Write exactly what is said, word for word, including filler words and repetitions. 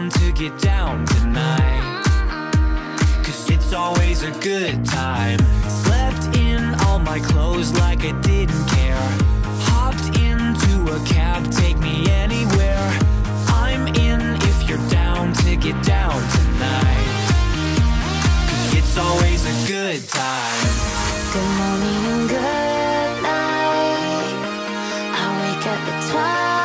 down to get down tonight, 'cause it's always a good time. Slept in all my clothes like I didn't care. Hopped into a cab, take me anywhere. I'm in if you're down to get down tonight, 'cause it's always a good time. Good morning and good night. I wake up at twilight.